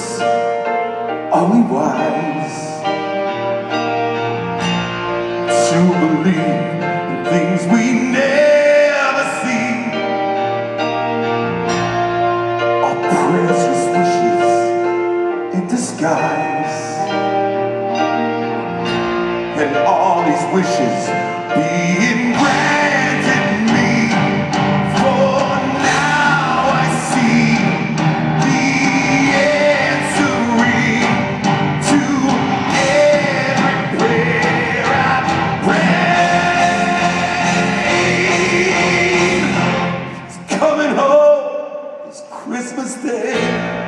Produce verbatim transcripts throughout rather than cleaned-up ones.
Christmas, are we wise to believe in things we never see? Our prayers just wishes in disguise, and all these wishes being granted me. For now I see the answering to every prayer I prayed. It's coming home, it's Christmas Day.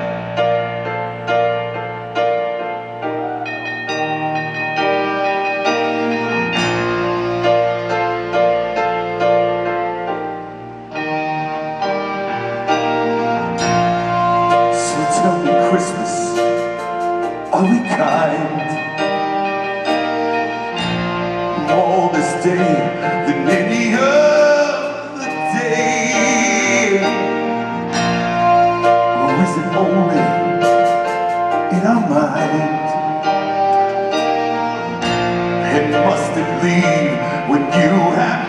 Tell me, Christmas, are we kind more this day than any other day? Or is it only in our mind? And must it leave when you have